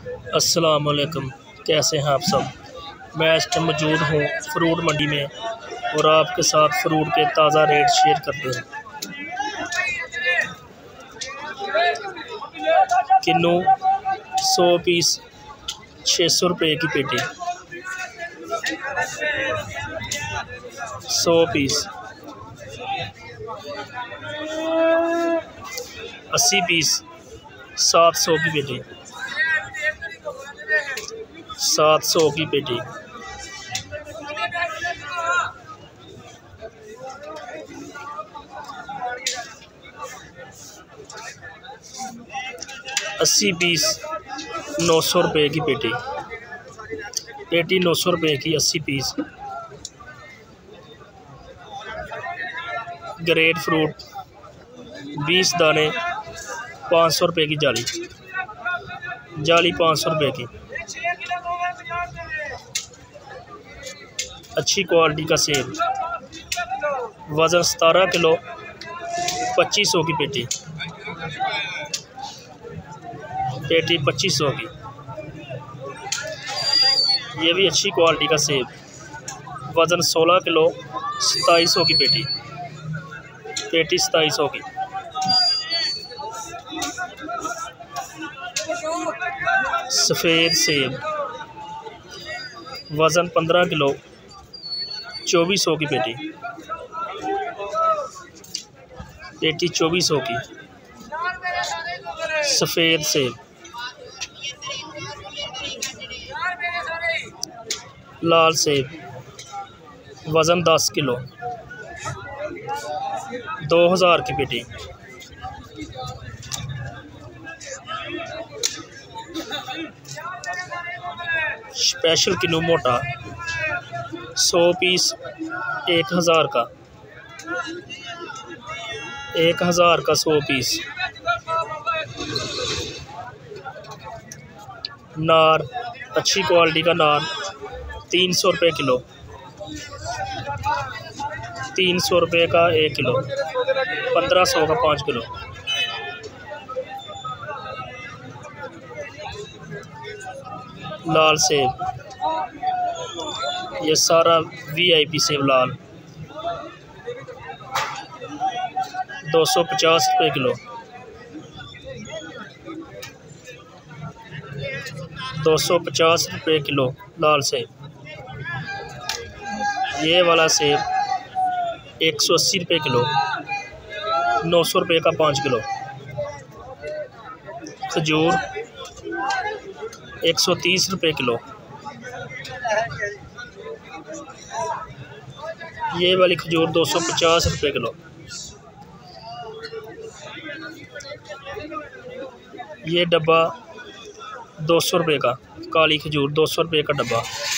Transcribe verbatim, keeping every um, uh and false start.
अस्सलाम वालेकुम, कैसे हैं आप सब। मैं इस टाइम मौजूद हूँ फ्रूट मंडी में और आपके साथ फ्रूट के ताज़ा रेट शेयर करते हैं। किन्नू सौ पीस छः सौ रुपये की पेटी, सौ पीस अस्सी पीस सात सौ की पेटी, सात सौ की पेटी। अस्सी पीस नौ सौ रुपये की पेटी, पेटी नौ सौ रुपये की अस्सी पीस। ग्रेट फ्रूट बीस दाने पाँच सौ रुपये की जाली, जाली पाँच सौ रुपये की। अच्छी क्वालिटी का सेब, वज़न सतारह किलो, पच्चीस सौ की पेटी, पेटी पच्चीस सौ की। ये भी अच्छी क्वालिटी का सेब, वज़न सोलह किलो, सताईस सौ की पेटी, पेटी सताईस सौ की। सफ़ेद सेब, वज़न पंद्रह किलो, चौबीस सौ की पेटी, पेटी चौबीस सौ की। सफ़ेद सेब, लाल सेब, वज़न दस किलो, दो हज़ार की पेटी। स्पेशल किन्नू मोटा सौ पीस एक हज़ार का, एक हज़ार का सौ पीस। नार, अच्छी क्वालिटी का नार तीन सौ रुपये किलो, तीन सौ रुपये का एक किलो, पंद्रह सौ का पाँच किलो। लाल सेब, ये सारा वीआईपी सेब लाल दो सौ पचास रुपये किलो, दो सौ पचास रुपये किलो लाल सेब। ये वाला सेब एक सौ अस्सी रुपये किलो, नौ सौ रुपये का पाँच किलो। खजूर एक सौ तीस रुपये किलो, ये वाली खजूर दो सौ पचास रुपये किलो। ये डब्बा दो सौ रुपये का, काली खजूर दो सौ रुपये का डब्बा।